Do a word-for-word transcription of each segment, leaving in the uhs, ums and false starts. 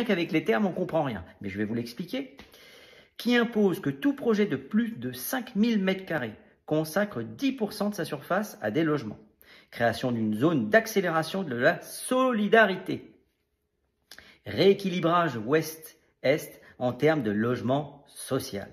qu'avec les termes, on ne comprend rien. Mais je vais vous l'expliquer. Qui impose que tout projet de plus de cinq mille mètres carrés consacre dix pour cent de sa surface à des logements. Création d'une zone d'accélération de la solidarité. Rééquilibrage ouest-est en termes de logement social.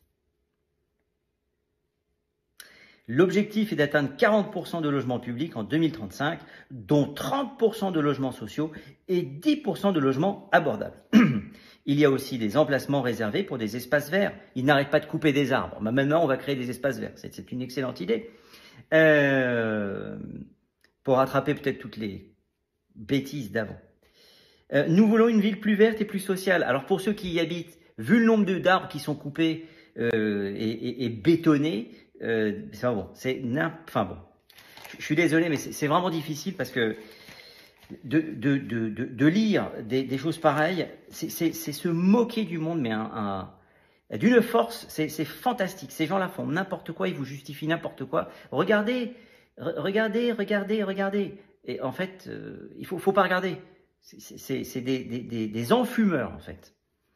L'objectif est d'atteindre quarante pour cent de logements publics en deux mille trente-cinq, dont trente pour cent de logements sociaux et dix pour cent de logements abordables. Il y a aussi des emplacements réservés pour des espaces verts. Ils n'arrêtent pas de couper des arbres. Mais maintenant, on va créer des espaces verts. C'est une excellente idée. Euh, pour rattraper peut-être toutes les bêtises d'avant. Euh, nous voulons une ville plus verte et plus sociale. Alors pour ceux qui y habitent, vu le nombre d'arbres qui sont coupés euh, et, et, et bétonnés, euh, c'est bon. C'est enfin bon. Je suis désolé, mais c'est vraiment difficile parce que de, de, de, de, de lire des, des choses pareilles, c'est se moquer du monde, mais un, un, d'une force, c'est fantastique. Ces gens-là font n'importe quoi, ils vous justifient n'importe quoi. Regardez, re, regardez, regardez, regardez. Et en fait, euh, il faut, faut pas regarder. C'est des, des, des enfumeurs, en fait.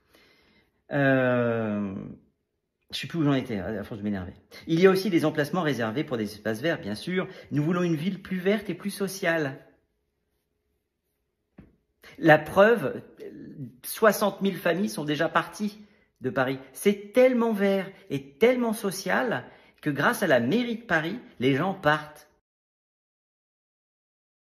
Euh, je ne sais plus où j'en étais, à force de m'énerver. Il y a aussi des emplacements réservés pour des espaces verts, bien sûr. Nous voulons une ville plus verte et plus sociale. La preuve, soixante mille familles sont déjà parties de Paris. C'est tellement vert et tellement social que grâce à la mairie de Paris, les gens partent.